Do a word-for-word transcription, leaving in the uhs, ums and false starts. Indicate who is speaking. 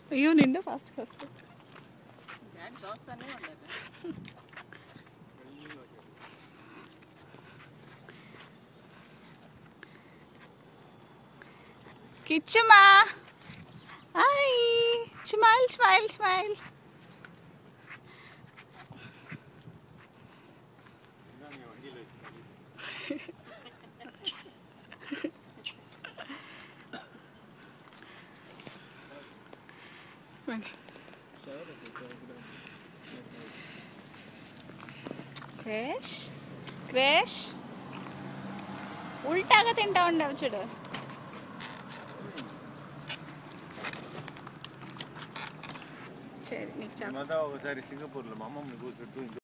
Speaker 1: అయ్యో నిండా fast fast కిచ్చుమా hi smile smile smile Krish Krish ఉల్టాగా తింటా ఉండవు చూడు సరే నీకు
Speaker 2: ఒకసారి సింగపూర్లో మా అమ్మమ్మ కూర్చుంటూ